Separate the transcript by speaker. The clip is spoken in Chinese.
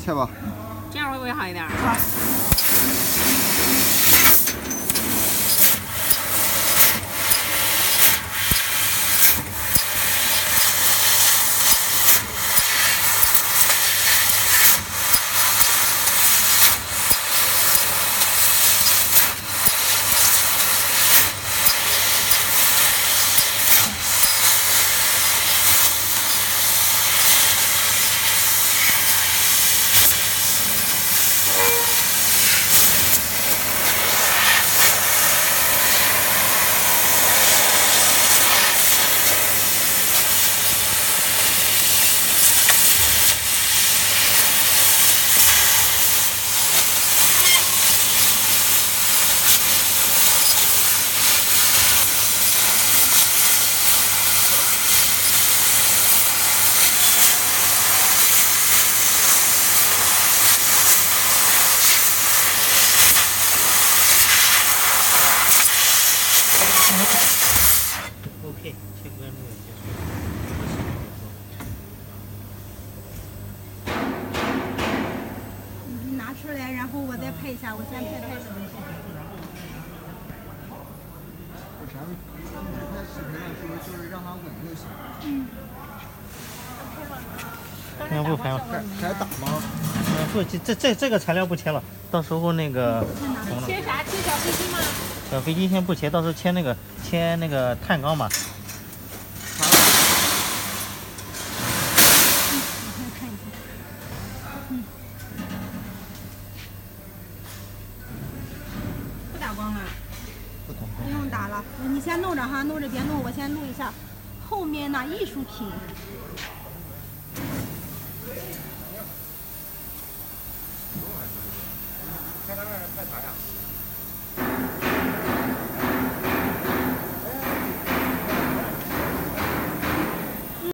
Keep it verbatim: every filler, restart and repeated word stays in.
Speaker 1: 切吧。
Speaker 2: 这样会不会好一点？
Speaker 3: 好。
Speaker 4: OK， 切割那个结束。
Speaker 3: 你拿出来，然后我再配一下，我先配配。
Speaker 1: 我前面拍视频的时候就是让它稳就行。
Speaker 3: 嗯。
Speaker 4: 要不拍了？
Speaker 1: 还还打吗？
Speaker 4: 嗯，不，这这这这个材料不切了，到时候那个。
Speaker 2: 切啥？切小飞机吗？
Speaker 4: 小飞机先不切，到时候切那个切那个碳钢嘛。
Speaker 2: 不打光了。
Speaker 3: 不用打了，你先弄着哈，弄着别弄，我先录一下。后面呢，艺术品。
Speaker 1: 开单拍啥呀？